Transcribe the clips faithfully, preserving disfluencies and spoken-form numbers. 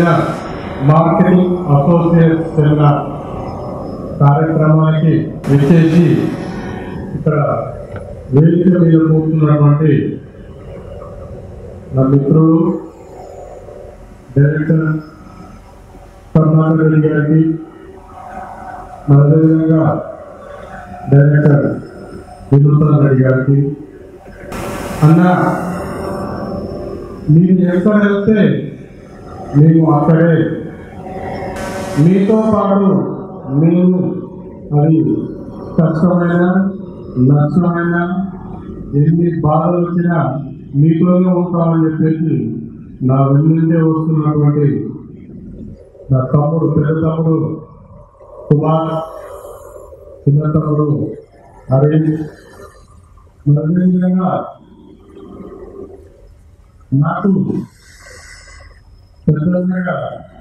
India marketing associates seminar కార్యక్రమానికి విచ్చేసి ఇక్కడ వేదిక మీద కూర్చున్నటువంటి నా మిత్రులు డైరెక్టర్ కర్ణాటక రెడ్డి గారికి, అదేవిధంగా డైరెక్టర్ వినూతన్ రెడ్డి గారికి, అన్న మీరు ఎక్కడ వెళ్తే మేము అక్కడే మీతో పాటు మేము అది కష్టమైన నష్టమైన ఎన్ని బాధలు వచ్చినా మీతోనే ఉంటామని చెప్పేసి నా వెన్నుంటే వస్తున్నటువంటి నా తమ్ముడు, పెద్ద తమ్ముడు కుమార్, చిన్న తమ్ముడు హరీష్, అదేవిధంగా నాకు పెద్దగా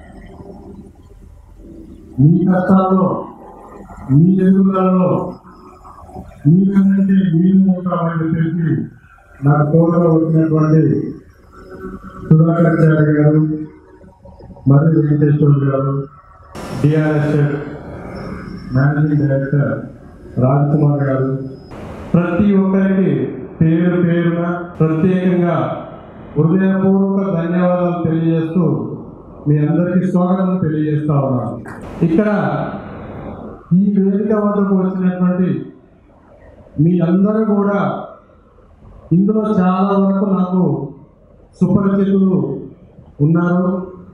మీ కష్టాల్లో మీ ఎదుగుదలలో మీకంటే మేము ఉంటామని చెప్పేసి నాకు తోడుగా వచ్చినటువంటి సుధాకర్ గారు, మరి వెంకటేశ్వర గారు, DRS managing director Raj Kumar గారు, ప్రతి ఒక్కరికి పేరు పేరున ప్రత్యేకంగా హృదయపూర్వక ధన్యవాదాలు తెలియజేస్తూ మీ అందరికీ స్వాగతం తెలియజేస్తా ఉన్నాను. ఇక్కడ ఈ వేదిక వద్దకు వచ్చినటువంటి మీ అందరూ కూడా ఇందులో చాలా వరకు నాకు సుపరిచితులు ఉన్నారు.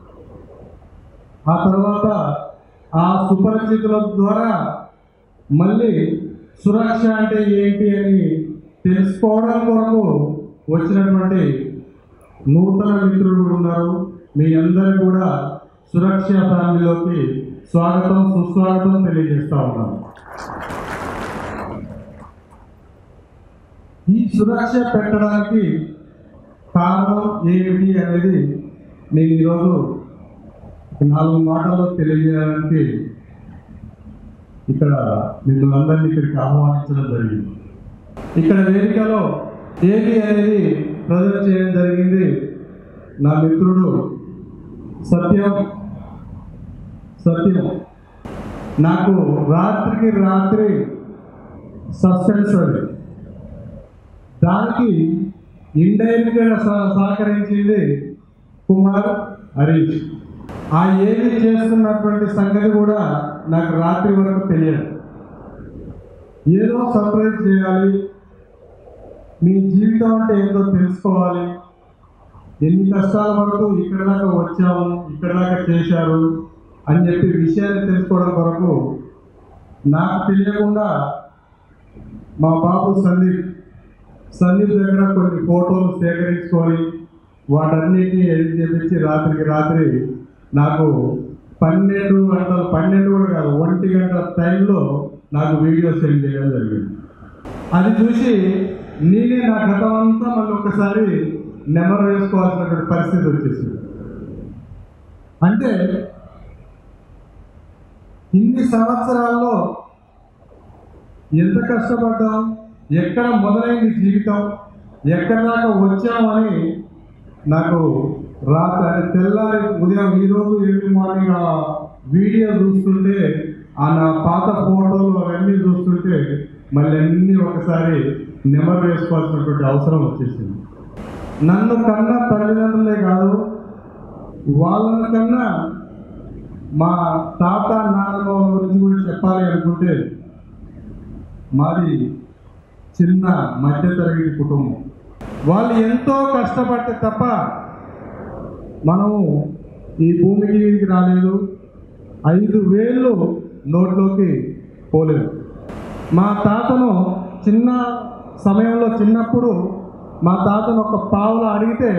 ఆ తర్వాత ఆ సుపరిచితుల ద్వారా మళ్ళీ సురక్ష అంటే ఏంటి అని తెలుసుకోవడం కొరకు వచ్చినటువంటి నూతన మిత్రులు ఉన్నారు. మీ అందరూ కూడా సురక్ష ఫ్యామిలీలోకి స్వాగతం సుస్వాగతం తెలియజేస్తా ఉన్నాను. ఈ సురక్ష పెట్టడానికి కారణం ఏమిటి అనేది నేను ఈరోజు నాలుగు మాటల్లో తెలియజేయడానికి ఇక్కడ మిమ్మల్ని అందరినీ ఇక్కడికి ఆహ్వానించడం జరిగింది. ఇక్కడ వేదికలో ఏది అనేది ప్రజెంట్ చేయడం జరిగింది నా మిత్రుడు సత్యం. సత్యం నాకు రాత్రికి రాత్రి సస్పెన్స్ అది, దానికి ఇండైరెక్ట్గా సహకరించింది కుమార్, హరీష్. ఆ ఏది చేస్తున్నటువంటి సంగతి కూడా నాకు రాత్రి వరకు తెలియదు. ఏదో సర్ప్రైజ్ చేయాలి, మీ జీవితం అంటే ఏంటో తెలుసుకోవాలి, ఎన్ని కష్టాల వరకు ఇక్కడ దాకా వచ్చాము, ఇక్కడ దాకా చేశారు అని చెప్పి విషయాన్ని తెలుసుకోవడం కొరకు నాకు తెలియకుండా మా బాబు సందీప్ సందీప్ దగ్గర కొన్ని ఫోటోలు సేకరించుకొని వాటన్నిటిని ఎడిట్ చేపించి రాత్రికి రాత్రి నాకు పన్నెండు గంటలు పన్నెండు కూడా కాదు ఒంటి గంట టైంలో నాకు వీడియో సెండ్ చేయడం జరిగింది. అది చూసి నేనే నా గతం అంతా మళ్ళీ ఒకసారి నెమరు వేసుకోవాల్సినటువంటి పరిస్థితి వచ్చేసింది. అంటే ఇన్ని సంవత్సరాల్లో ఎంత కష్టపడ్డాం, ఎక్కడ మొదలైంది జీవితం, ఎక్కడ దాకా వచ్చామని నాకు రాత్రి అంటే తెల్లారి ఉదయం ఈరోజు ఎర్లీ మార్నింగ్ ఆ వీడియో చూస్తుంటే, ఆ నా పాత ఫోటోలు అవన్నీ చూస్తుంటే మళ్ళీ అన్నీ ఒకసారి నెమరు వేసుకోవాల్సినటువంటి అవసరం వచ్చేసింది. నన్ను కన్నా తల్లిదండ్రులే కాదు, వాళ్ళ కన్నా మా తాత నాన్నమ్మ గురించి కూడా చెప్పాలి అనుకుంటే మాది చిన్న మధ్యతరగతి కుటుంబం. వాళ్ళు ఎంతో కష్టపడితే తప్ప మనము ఈ భూమికి మీదకి రాలేదు, ఐదు వేళ్ళు నోట్లోకి పోలేదు. మా తాతను చిన్న సమయంలో చిన్నప్పుడు మా తాతను ఒక పావులా అడిగితే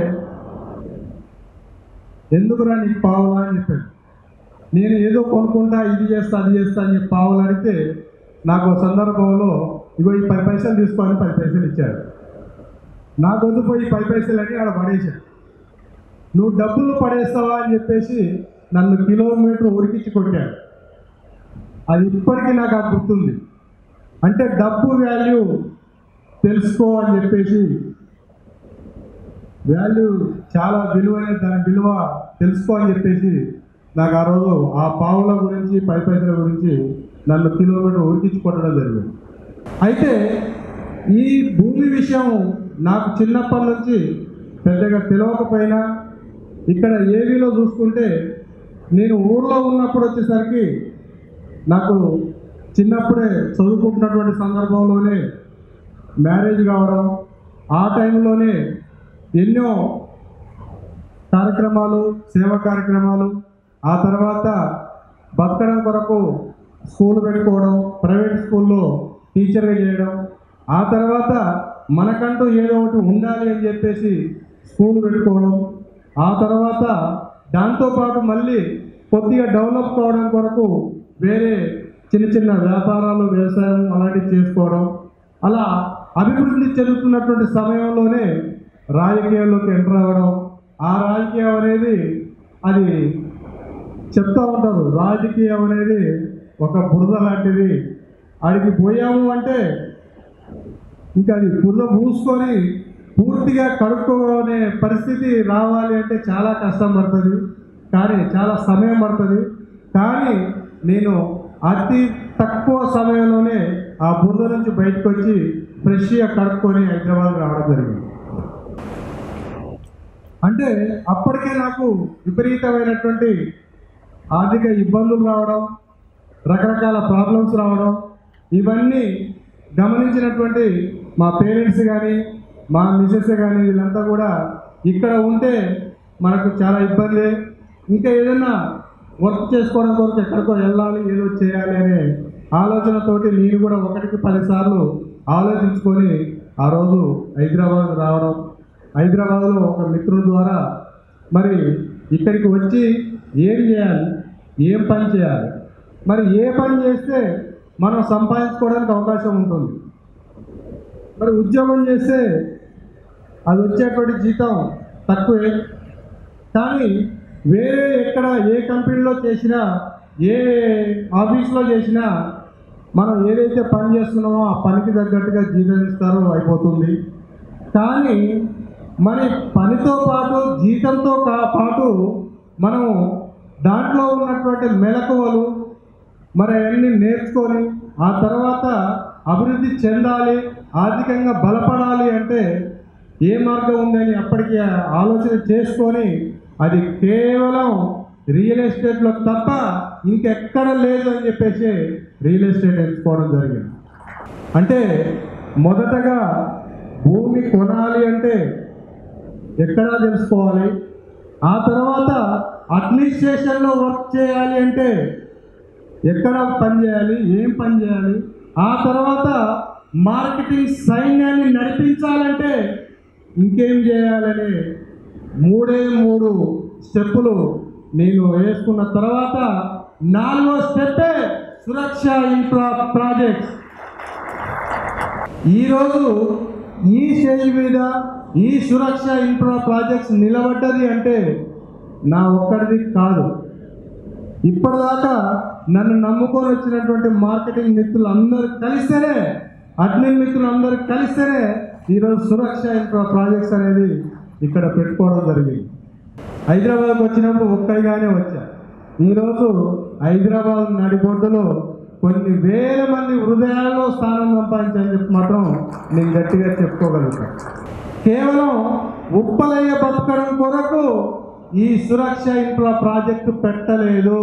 ఎందుకురా నీకు పావులా అని చెప్పాడు. నేను ఏదో కొనుక్కుంటా, ఇది చేస్తా అది చేస్తా అని చెప్పి పావులు అడిగితే నాకు ఒక సందర్భంలో ఇగో ఈ పది పైసలు తీసుకొని పది పైసలు ఇచ్చాడు. నాకు వద్దుపోయి పది పైసలు అని ఆడ పడేశాడు. నువ్వు డబ్బులు పడేస్తావా అని చెప్పేసి నన్ను కిలోమీటర్ ఉరికించి కొట్టాడు. అది ఇప్పటికీ నాకు ఆ గుర్తుంది. అంటే డబ్బు వాల్యూ తెలుసుకో అని చెప్పేసి వాల్యూ చాలా విలువైన దాని విలువ తెలుసుకో అని చెప్పేసి నాకు ఆ రోజు ఆ పావుల గురించి పది పైసల గురించి నన్ను కిలోమీటర్ ఉరికించి కొట్టడం జరిగింది. అయితే ఈ భూమి విషయం నాకు చిన్నప్పటి నుంచి పెద్దగా తెలియకపోయినా ఇక్కడ ఏవీలో చూసుకుంటే నేను ఊళ్ళో ఉన్నప్పుడు వచ్చేసరికి నాకు చిన్నప్పుడే చదువుకుంటున్నటువంటి సందర్భంలోనే మ్యారేజ్ కావడం, ఆ టైంలోనే ఎన్నో కార్యక్రమాలు, సేవా కార్యక్రమాలు, ఆ తర్వాత బతకడం కొరకు స్కూల్ పెట్టుకోవడం, ప్రైవేట్ స్కూల్లో టీచర్గా చేయడం, ఆ తర్వాత మనకంటూ ఏదో ఒకటి ఉండాలి అని చెప్పేసి స్కూల్ పెట్టుకోవడం, ఆ తర్వాత దాంతోపాటు మళ్ళీ కొద్దిగా డెవలప్ కావడం కొరకు వేరే చిన్న చిన్న వ్యాపారాలు, వ్యవసాయం అలాంటివి చేసుకోవడం, అలా అభివృద్ధి చెందుతున్నటువంటి సమయంలోనే రాజకీయాల్లోకి ఎంటర్ అవ్వడం. ఆ రాజకీయం అనేది అది చెప్తూ ఉంటారు, రాజకీయం అనేది ఒక బురద లాంటిది, అడిగి పోయాము అంటే ఇంకా అది బురద పూసుకొని పూర్తిగా కడుక్కునే పరిస్థితి రావాలి అంటే చాలా కష్టం పడుతుంది, కానీ చాలా సమయం పడుతుంది. కానీ నేను అతి తక్కువ సమయంలోనే ఆ బురద నుంచి బయటకు వచ్చి ఫ్రెష్గా కడుక్కొని హైదరాబాద్ రావడం జరిగింది. అంటే అప్పటికే నాకు విపరీతమైనటువంటి ఆర్థిక ఇబ్బందులు రావడం, రకరకాల ప్రాబ్లమ్స్ రావడం, ఇవన్నీ గమనించినటువంటి మా పేరెంట్స్ కానీ మా మిసెస్ కానీ వీళ్ళంతా కూడా ఇక్కడ ఉంటే మనకు చాలా ఇబ్బంది, ఇంకా ఏదైనా వర్క్ చేసుకోవడం కొరకు ఎక్కడికో వెళ్ళాలి, ఏదో చేయాలి అనే ఆలోచనతోటి నేను కూడా ఒకటికి పదిసార్లు ఆలోచించుకొని ఆ రోజు హైదరాబాద్ రావడం, హైదరాబాద్లో ఒక మిత్రుల ద్వారా మరి ఇక్కడికి వచ్చి ఏం చేయాలి, ఏం పని చేయాలి, మరి ఏ పని చేస్తే మనం సంపాదించుకోవడానికి అవకాశం ఉంటుంది, మరి ఉద్యోగం చేస్తే అది వచ్చేటువంటి జీతం తక్కువే, కానీ వేరే ఎక్కడ ఏ కంపెనీలో చేసినా ఏ ఆఫీస్లో చేసినా మనం ఏదైతే పని చేస్తున్నామో ఆ పనికి తగ్గట్టుగా జీతం ఇస్తారో అయిపోతుంది. కానీ మరి పనితో పాటు జీతంతో పాటు మనం దాంట్లో ఉన్నటువంటి మెలకువలు మరి అవన్నీ నేర్చుకొని ఆ తర్వాత అభివృద్ధి చెందాలి, ఆర్థికంగా బలపడాలి అంటే ఏ మార్గం ఉందని అప్పటికి ఆలోచన చేసుకొని అది కేవలం రియల్ ఎస్టేట్లో తప్ప ఇంకెక్కడ లేదు అని చెప్పేసి రియల్ ఎస్టేట్ ఎంచుకోవడం జరిగింది. అంటే మొదటగా భూమి కొనాలి అంటే ఎక్కడా తెలుసుకోవాలి, ఆ తర్వాత అడ్మినిస్ట్రేషన్లో వర్క్ చేయాలి అంటే ఎక్కడ పని చేయాలి, ఏం పని చేయాలి, ఆ తర్వాత మార్కెటింగ్ సైన్యాన్ని నడిపించాలంటే ఇంకేం చేయాలని మూడే మూడు స్టెప్పులు నేను వేసుకున్న తర్వాత నాలుగో స్టెప్పే సురక్ష ఇన్ఫ్రా ప్రాజెక్ట్స్. ఈరోజు ఈ స్టేజ్ మీద ఈ సురక్ష ఇన్ఫ్రా ప్రాజెక్ట్స్ నిలబడ్డది అంటే నా ఒక్కడిది కాదు. ఇప్పటిదాకా నన్ను నమ్ముకొని వచ్చినటువంటి మార్కెటింగ్ మిత్రులు అందరూ కలిస్తేనే, అడ్మిన్ మిత్రులు అందరూ కలిస్తేనే ఈరోజు సురక్ష ఇన్ఫ్రా ప్రాజెక్ట్స్ అనేది ఇక్కడ పెట్టుకోవడం జరిగింది. హైదరాబాద్కి వచ్చినప్పుడు ఒక్కడిగానే వచ్చా. ఈరోజు హైదరాబాద్ నడిబొడ్డులో కొన్ని వేల మంది హృదయాల్లో స్థానం సంపాదించని చెప్పి మాత్రం నేను గట్టిగా చెప్పుకోగలుగుతాను. కేవలం ఉప్పలయ్య బతకడం కొరకు ఈ సురక్ష ఇన్ఫ్రా ప్రాజెక్టు పెట్టలేదు,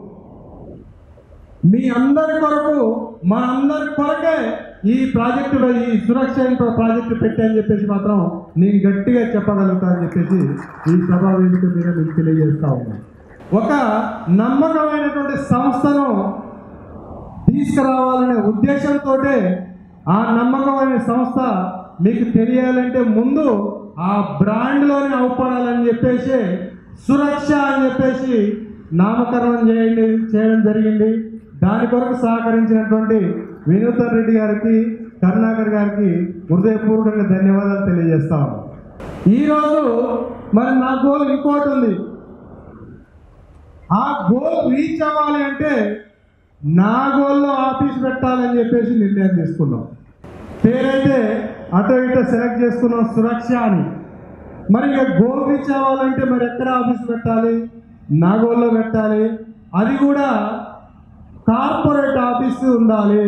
మీ అందరి కొరకు, మా అందరి కొరకే ఈ ప్రాజెక్టు ఈ సురక్ష ఇన్ఫ్రా ప్రాజెక్టు పెట్టని చెప్పేసి మాత్రం నేను గట్టిగా చెప్పగలుగుతానని చెప్పేసి ఈ సభా వేదిక మీద మీకు తెలియజేస్తా ఉన్నాను. ఒక నమ్మకమైనటువంటి సంస్థను తీసుకురావాలనే ఉద్దేశంతో ఆ నమ్మకమైన సంస్థ మీకు తెలియాలంటే ముందు ఆ బ్రాండ్లోనే అవపడాలని చెప్పేసి సురక్ష అని చెప్పేసి నామకరణం చేయండి చేయడం జరిగింది. దాని కొరకు సహకరించినటువంటి వినూతన్ రెడ్డి గారికి, కరుణాకర్ గారికి హృదయపూర్వకంగా ధన్యవాదాలు తెలియజేస్తాము. ఈరోజు మరి నా గోల్ ఇంకోటి ఉంది. ఆ గోల్ రీచ్ అవ్వాలి అంటే నా గోల్లో ఆఫీస్ పెట్టాలని చెప్పేసి నిర్ణయం తీసుకున్నాం. పేరైతే అటో ఇటో సెలెక్ట్ చేసుకున్నాం సురక్ష అని. మరి ఇక గోల్ రీచ్ అవ్వాలంటే మరి ఎక్కడ ఆఫీస్ పెట్టాలి? నాగోల్లో పెట్టాలి. అది కూడా కార్పొరేట్ ఆఫీసు ఉండాలి.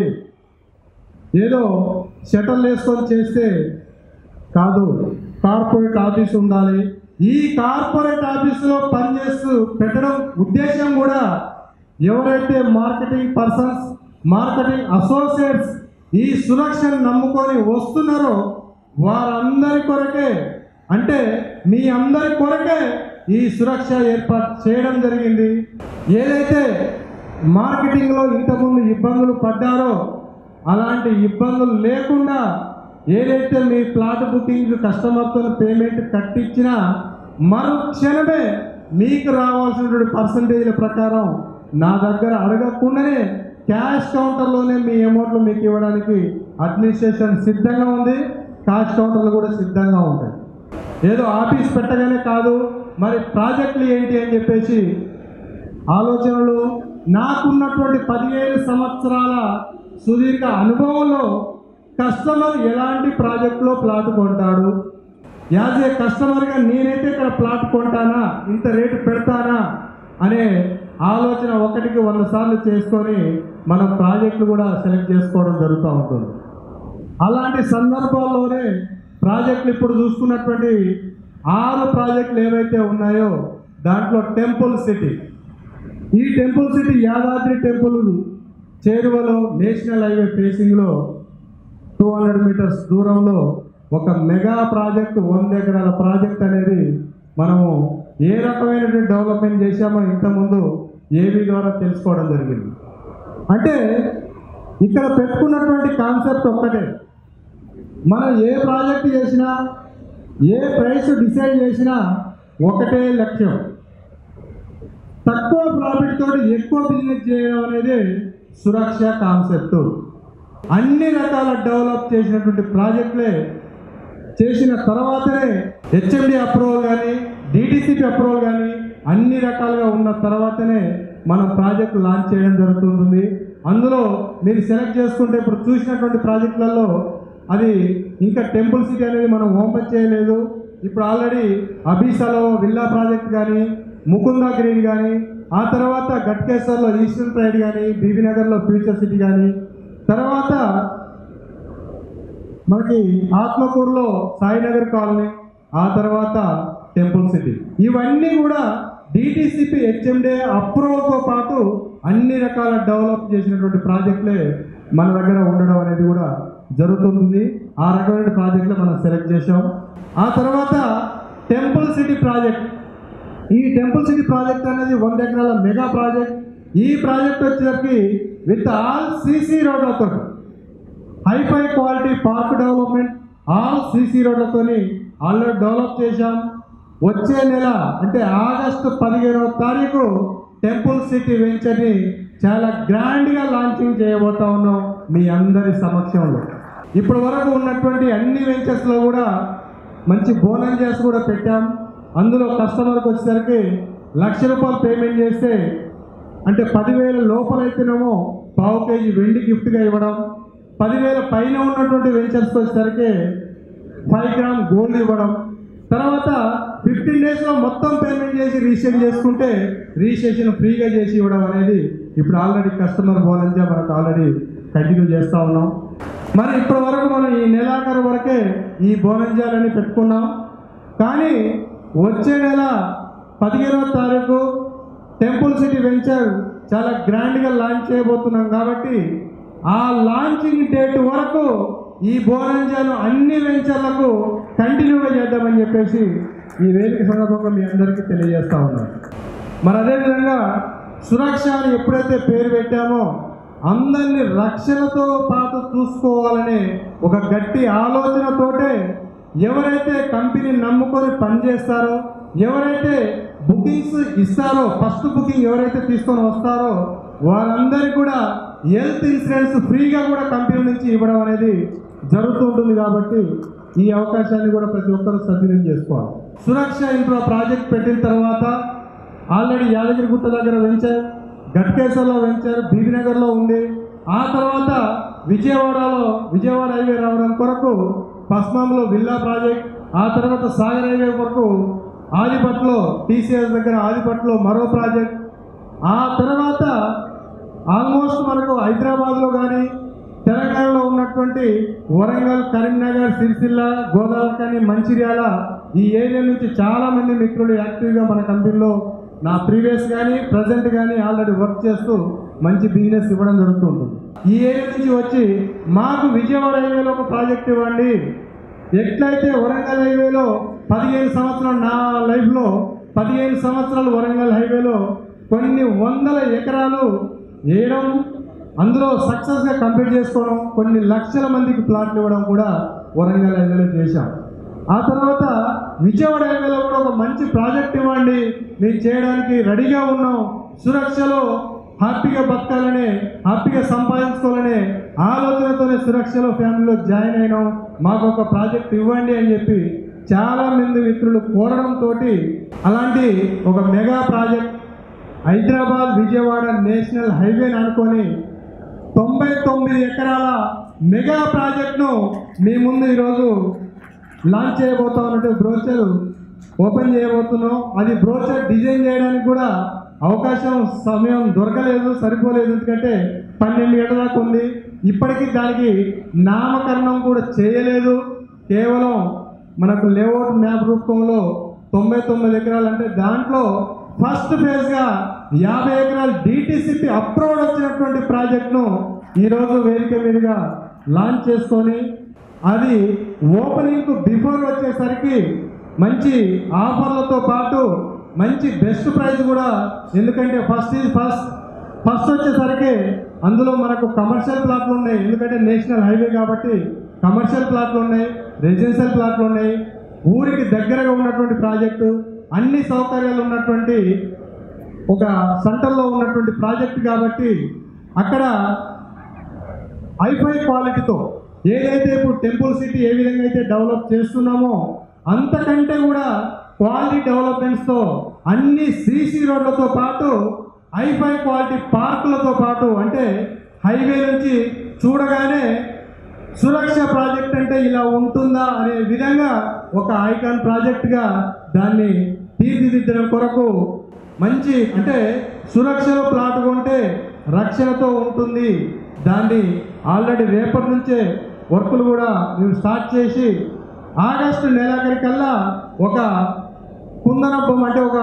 ఏదో షటల్ వేసుకొని చేస్తే కాదు, కార్పొరేట్ ఆఫీస్ ఉండాలి. ఈ కార్పొరేట్ ఆఫీసులో పనిచేస్తూ పెట్టడం ఉద్దేశం కూడా ఎవరైతే మార్కెటింగ్ పర్సన్స్, మార్కెటింగ్ అసోసియేట్స్ ఈ సురక్షను నమ్ముకొని వస్తున్నారో వారందరి కొరకే, అంటే మీ అందరి కొరకే ఈ సురక్ష ఏర్పాటు చేయడం జరిగింది. ఏదైతే మార్కెటింగ్లో ఇంతకుముందు ఇబ్బందులు పడ్డారో అలాంటి ఇబ్బందులు లేకుండా ఏదైతే మీ ప్లాట్ బుకింగ్ కస్టమర్తో పేమెంట్ కట్టించినా మరుక్షణమే మీకు రావాల్సినటువంటి పర్సంటేజ్ల ప్రకారం నా దగ్గర అడగకుండానే క్యాష్ కౌంటర్లోనే మీ అమౌంట్లు మీకు ఇవ్వడానికి అడ్మినిస్ట్రేషన్ సిద్ధంగా ఉంది. క్యాష్ కౌంటర్లు కూడా సిద్ధంగా ఉంటాయి. ఏదో ఆఫీస్ పెట్టగానే కాదు, మరి ప్రాజెక్టులు ఏంటి అని చెప్పేసి ఆలోచనలు నాకున్నటువంటి పదిహేను సంవత్సరాల సుదీర్ఘ అనుభవంలో కస్టమర్ ఎలాంటి ప్రాజెక్టులో ప్లాట్ కొంటాడు, యాజ్ ఏ కస్టమర్గా నేనైతే ఇక్కడ ప్లాట్ కొంటానా, ఇంత రేటు పెడతానా అనే ఆలోచన ఒకటికి వంద సార్లు చేసుకొని మనం ప్రాజెక్టులు కూడా సెలెక్ట్ చేసుకోవడం జరుగుతూ ఉంటుంది. అలాంటి సందర్భాల్లోనే ప్రాజెక్టులు ఇప్పుడు చూసుకున్నటువంటి ఆరు ప్రాజెక్టులు ఏవైతే ఉన్నాయో దాంట్లో టెంపుల్ సిటీ, ఈ టెంపుల్ సిటీ యాదాద్రి టెంపుల్ చేరువలో నేషనల్ హైవే ఫేసింగ్లో టూ హండ్రెడ్ మీటర్స్ దూరంలో ఒక మెగా ప్రాజెక్టు, వంద ఎకరాల ప్రాజెక్ట్ అనేది మనము ఏ రకమైనటువంటి డెవలప్మెంట్ చేశామో ఇంతకుముందు ఏబీ ద్వారా తెలుసుకోవడం జరిగింది. అంటే ఇక్కడ పెట్టుకున్నటువంటి కాన్సెప్ట్ ఒక్కటే, మనం ఏ ప్రాజెక్ట్ చేసినా ఏ ప్రైస్ డిసైడ్ చేసినా ఒకటే లక్ష్యం, తక్కువ ప్రాఫిట్ తోటి ఎక్కువ బిజినెస్ చేయడం అనేది సురక్ష కాన్సెప్ట్. అన్ని రకాల డెవలప్ చేసినటువంటి ప్రాజెక్టులే చేసిన తర్వాతనే హెచ్ఎండి అప్రూవల్ కానీ డిటిసిపి అప్రూవల్ కానీ అన్ని రకాలుగా ఉన్న తర్వాతనే మనం ప్రాజెక్టు లాంచ్ చేయడం జరుగుతుంది. అందులో మీరు సెలెక్ట్ చేసుకుంటే ఇప్పుడు చూసినటువంటి ప్రాజెక్టులలో అది ఇంకా టెంపుల్ సిటీ అనేది మనం ఓపెన్ చేయలేదు. ఇప్పుడు ఆల్రెడీ అబీసాలో విల్లా ప్రాజెక్ట్ కానీ, ముకుందా గ్రీన్ కానీ, ఆ తర్వాత గట్కేసర్లో ఈస్టర్న్ ప్రైడ్ కానీ, బీబీనగర్లో ఫ్యూచర్ సిటీ కానీ, తర్వాత మనకి ఆత్మకూరులో సాయినగర్ కాలనీ, ఆ తర్వాత టెంపుల్ సిటీ, ఇవన్నీ కూడా డిటిసిపి హెచ్ఎండే అప్రూవల్తో పాటు అన్ని రకాల డెవలప్ చేసినటువంటి ప్రాజెక్టులే మన దగ్గర ఉండడం అనేది కూడా జరుగుతుంది. ఆ రకమైన ప్రాజెక్టులు మనం సెలెక్ట్ చేసాం. ఆ తర్వాత టెంపుల్ సిటీ ప్రాజెక్ట్, ఈ టెంపుల్ సిటీ ప్రాజెక్ట్ అనేది వంద ఎకరాల మెగా ప్రాజెక్ట్. ఈ ప్రాజెక్ట్ వచ్చేసరికి విత్ ఆల్ సీసీ రోడ్లతో, hifi quality park development, all CC రోడ్లతో ఆల్రెడీ డెవలప్ చేశాం. వచ్చే నెల అంటే ఆగస్టు పదిహేనవ తారీఖు టెంపుల్ సిటీ వెంచర్ని చాలా గ్రాండ్గా లాంచింగ్ చేయబోతా ఉన్నాం మీ అందరి సమక్షంలో. ఇప్పటి వరకు ఉన్నటువంటి అన్ని వెంచర్స్లో కూడా మంచి బోనస్ కూడా పెట్టాం. అందులో కస్టమర్కి వచ్చేసరికి లక్ష రూపాయలు పేమెంట్ చేస్తే అంటే పదివేల లోపలైతేనేమో పావు కేజీ వెండి గిఫ్ట్గా ఇవ్వడం, పదివేల పైన ఉన్నటువంటి వెంచర్స్కి వచ్చేసరికి ఫైవ్ గ్రామ్ గోల్డ్ ఇవ్వడం, తర్వాత ఫిఫ్టీన్ డేస్లో మొత్తం పేమెంట్ చేసి రిజిస్ట్రేషన్ చేసుకుంటే రిజిస్ట్రేషన్ ఫ్రీగా చేసి ఇవ్వడం అనేది ఇప్పుడు ఆల్రెడీ కస్టమర్ బోనస్ మనకు ఆల్రెడీ కంటిన్యూ చేస్తూ ఉన్నాం. మరి ఇప్పటి వరకు మనం ఈ నెలాఖరు వరకే ఈ బోనస్జాలని పెట్టుకున్నాం. కానీ వచ్చే నెల పదిహేనవ తారీఖు టెంపుల్ సిటీ వెంచర్ చాలా గ్రాండ్గా లాంచ్ చేయబోతున్నాం కాబట్టి ఆ లాంచింగ్ డేట్ వరకు ఈ బోనస్జాను అన్ని వెంచర్లకు కంటిన్యూగా చేద్దామని చెప్పేసి ఈ వేదిక సందర్భంగా మీ అందరికీ తెలియజేస్తూ ఉన్నాను. మరి అదేవిధంగా సురక్ష అని ఎప్పుడైతే పేరు పెట్టామో అందరినీ రక్షణతో పాటు చూసుకోవాలనే ఒక గట్టి ఆలోచనతోటే ఎవరైతే కంపెనీ నమ్ముకొని పనిచేస్తారో, ఎవరైతే బుకింగ్స్ ఇస్తారో, ఫస్ట్ బుకింగ్ ఎవరైతే తీసుకొని వస్తారో వారందరికీ కూడా హెల్త్ ఇన్సూరెన్స్ ఫ్రీగా కూడా కంపెనీ నుంచి ఇవ్వడం అనేది జరుగుతుంటుంది. కాబట్టి ఈ అవకాశాన్ని కూడా ప్రతి ఒక్కరూ సద్వినియోగం చేసుకోవాలి. సురక్ష ఇన్ఫ్రా ప్రాజెక్ట్ పెట్టిన తర్వాత ఆల్రెడీ యాదగిరిగుట్ట దగ్గర వెంచర్, గట్కేసర్లో వెంచర్, బీబీనగర్లో ఉంది. ఆ తర్వాత విజయవాడలో విజయవాడ హైవే రావడం కొరకు పస్మాంలో విల్లా ప్రాజెక్ట్, ఆ తర్వాత సాగర్ హైవే వరకు ఆదిపట్లో టీసీఎస్ దగ్గర ఆదిపట్లో మరో ప్రాజెక్ట్, ఆ తర్వాత ఆల్మోస్ట్ మనకు హైదరాబాద్లో కానీ తెలంగాణలో ఉన్నటువంటి వరంగల్, కరీంనగర్, సిరిసిల్ల, గోదావరి కానీ మంచిర్యాల ఈ ఏరియా నుంచి చాలామంది మిత్రులు యాక్టివ్గా మన కంపెనీలో నా ప్రీవియస్ కానీ ప్రజెంట్ కానీ ఆల్రెడీ వర్క్ చేస్తూ మంచి బిజినెస్ ఇవ్వడం జరుగుతుంది. ఈ ఏరియా నుంచి వచ్చి మాకు విజయవాడ హైవేలో ఒక ప్రాజెక్ట్ ఇవ్వండి, ఎట్లయితే వరంగల్ హైవేలో పదిహేను సంవత్సరాలు నా లైఫ్లో పదిహేను సంవత్సరాలు వరంగల్ హైవేలో కొన్ని వందల ఎకరాలు వేయడం, అందులో సక్సెస్గా కంప్లీట్ చేసుకోవడం, కొన్ని లక్షల మందికి ప్లాట్లు ఇవ్వడం కూడా వరంగల్ హైవేలో చేశాం. ఆ తర్వాత విజయవాడ హైవేలో కూడా ఒక మంచి ప్రాజెక్ట్ ఇవ్వండి, మేము చేయడానికి రెడీగా ఉన్నాం, సురక్షలో హ్యాపీగా బతకాలనే హ్యాపీగా సంపాదించుకోవాలనే ఆలోచనతోనే సురక్షలో ఫ్యామిలీలో జాయిన్ అయినాం, మాకు ఒక ప్రాజెక్ట్ ఇవ్వండి అని చెప్పి చాలామంది మిత్రులు కోరడంతో అలాంటి ఒక mega project Hyderabad Vijayawada national హైవేని అనుకొని తొంభై తొమ్మిది ఎకరాల మెగా ప్రాజెక్ట్ను మీ ముందు ఈరోజు లాంచ్ చేయబోతామంటే బ్రోచర్ ఓపెన్ చేయబోతున్నాం. అది బ్రోచర్ డిజైన్ చేయడానికి కూడా అవకాశం సమయం దొరకలేదు, సరిపోలేదు, ఎందుకంటే పన్నెండు ఏళ్ళ దాకా ఉంది. ఇప్పటికీ దానికి నామకరణం కూడా చేయలేదు. కేవలం మనకు లేఅవుట్ మ్యాప్ రూపంలో తొంభై తొమ్మిది ఎకరాలు అంటే దాంట్లో ఫస్ట్ ఫేజ్గా యాభై ఎకరాలు డిటిసిపి అప్రూవ్డ్ వచ్చినటువంటి ప్రాజెక్ట్ను ఈరోజు వేదిక మీదుగా లాంచ్ చేసుకొని అది ఓపెనింగ్కు బిఫోర్ వచ్చేసరికి మంచి ఆఫర్లతో పాటు మంచి బెస్ట్ ప్రైస్ కూడా, ఎందుకంటే ఫస్ట్ ఈజ్ ఫస్ట్ ఫస్ట్ వచ్చేసరికి అందులో మనకు కమర్షియల్ ప్లాట్లు ఉన్నాయి, ఎందుకంటే నేషనల్ హైవే కాబట్టి కమర్షియల్ ప్లాట్లు ఉన్నాయి, రెసిడెన్షియల్ ప్లాట్లు ఉన్నాయి, ఊరికి దగ్గరగా ఉన్నటువంటి ప్రాజెక్టు, అన్ని సౌకర్యాలు ఉన్నటువంటి ఒక సెంటర్లో ఉన్నటువంటి ప్రాజెక్ట్ కాబట్టి అక్కడ హైఫై క్వాలిటీతో ఏదైతే ఇప్పుడు టెంపుల్ సిటీ ఏ విధంగా అయితే డెవలప్ చేస్తున్నామో అంతకంటే కూడా క్వాలిటీ డెవలప్మెంట్స్తో అన్ని సీసీ రోడ్లతో పాటు హైఫై క్వాలిటీ పార్కులతో పాటు, అంటే హైవే నుంచి చూడగానే సురక్ష ప్రాజెక్ట్ అంటే ఇలా ఉంటుందా అనే విధంగా ఒక ఐకాన్ ప్రాజెక్ట్గా దాన్ని తీర్చిదిద్దడం కొరకు మంచి, అంటే సురక్షలో ప్లాట్ కొంటే రక్షణతో ఉంటుంది, దాన్ని ఆల్రెడీ రేపటి నుంచే వర్కులు కూడా మేము స్టార్ట్ చేసి ఆగస్టు నెలాఖరికల్లా ఒక కుందనబ్బం అంటే ఒక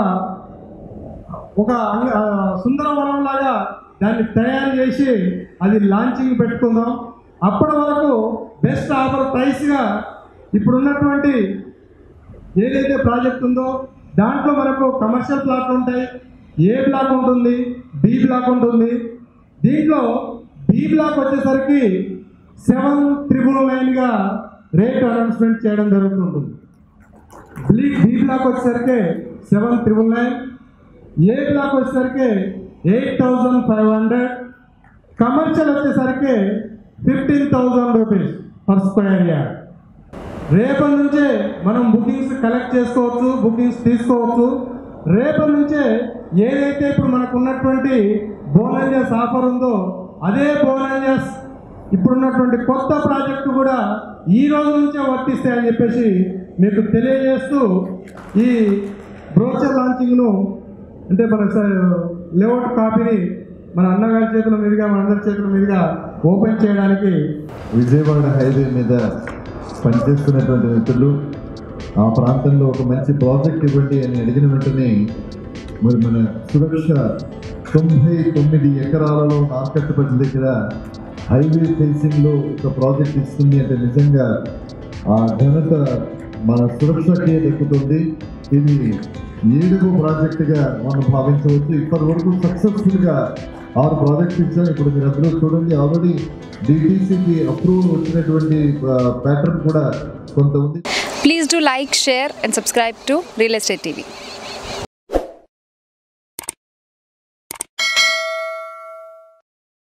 ఒక సుందరవనం లాగా దాన్ని తయారు చేసి అది లాంచింగ్ పెట్టుకుందాం. అప్పటి వరకు బెస్ట్ ఆఫర్ ప్రైస్గా ఇప్పుడున్నటువంటి ఏదైతే ప్రాజెక్ట్ ఉందో దాంట్లో మనకు కమర్షియల్ ప్లాట్లు ఉంటాయి, ఏ బ్లాక్ ఉంటుంది, బి బ్లాక్ ఉంటుంది. దీంట్లో బి బ్లాక్ వచ్చేసరికి సెవెన్ ట్రిపుల్ నైన్గా రేట్ అనౌన్స్మెంట్ చేయడం జరుగుతుంటుంది. బి బి బ్లాక్ వచ్చేసరికి seven triple nine, A block వచ్చేసరికి eight thousand five hundred, commercial వచ్చేసరికి fifteen thousand rupees per square yard. రేపటి నుంచే మనం బుకింగ్స్ కలెక్ట్ చేసుకోవచ్చు, బుకింగ్స్ తీసుకోవచ్చు. రేపటి నుంచే ఏదైతే ఇప్పుడు మనకు ఉన్నటువంటి బోనస్ ఆఫర్ ఉందో అదే బోనస్ ఇప్పుడున్నటువంటి కొత్త ప్రాజెక్టు కూడా ఈ రోజు నుంచే వర్తిస్తాయని చెప్పేసి మీకు తెలియజేస్తూ ఈ బ్రోచర్ లాంచింగ్ను అంటే మన లేఅవుట్ కాపీని మన అన్నగారి చేతుల మీదుగా మన అందరి చేతుల మీదుగా ఓపెన్ చేయడానికి విజయవాడ హైవే మీద పనిచేస్తున్నటువంటి మిత్రులు ఆ ప్రాంతంలో ఒక మంచి ప్రాజెక్ట్ ఇవ్వండి అని అడిగిన వెంటనే మరి మన సురక్ష తొంభై తొమ్మిది ఎకరాలలో నార్కట్టుపల్లి దగ్గర హైవే ఫెన్సింగ్లో ఒక ప్రాజెక్ట్ ఇస్తుంది అంటే నిజంగా ఆ ఘనత మన సురక్షకే దక్కుతుంది. ఇది ఏడుగో ప్రాజెక్టుగా మనం భావించవచ్చు. ఇప్పటి వరకు సక్సెస్ఫుల్గా ఆరు ప్రాజెక్ట్స్ ఇచ్చాం. ఇప్పుడు మీరు అందరూ చూడండి, ఆల్రెడీ డిటిసికి అప్రూవల్ వచ్చినటువంటి ప్యాటర్న్ కూడా కొంత ఉంది. Please do like, share and subscribe to Real Estate T V.